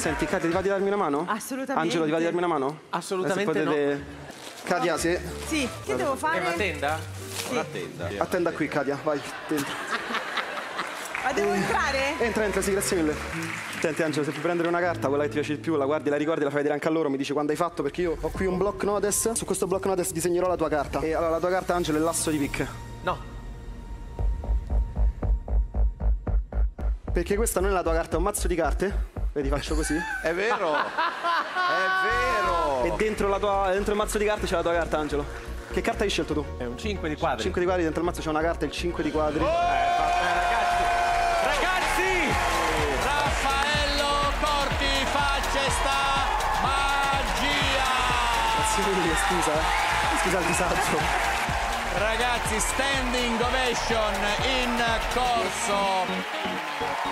Senti, Katia, ti va di darmi una mano? Assolutamente. Angelo, ti va di darmi una mano? Assolutamente no. Katia, sì. Sì, che devo fare? È una tenda? Sì. Una tenda. Attenda qui, Katia, vai, dentro. Ma devo entrare? Entra, sì, grazie mille. Senti, Angelo, se puoi prendere una carta, quella che ti piace di più, la guardi, la ricordi, la fai vedere anche a loro, mi dici quando hai fatto, perché io ho qui un block notice. Su questo block notice disegnerò la tua carta. E allora, la tua carta, Angelo, è l'asso di picche. No. Perché questa non è la tua carta, è un mazzo di carte. Vedi, faccio così. È vero! È vero! E dentro il mazzo di carte c'è la tua carta, Angelo. Che carta hai scelto tu? È un 5 di quadri. 5 di quadri, dentro il mazzo c'è una carta, il 5 di quadri. Ragazzi! Raffaello Corti fa cesta magia! Grazie mille, scusa. Scusa il disagio. Ragazzi, standing ovation in corso.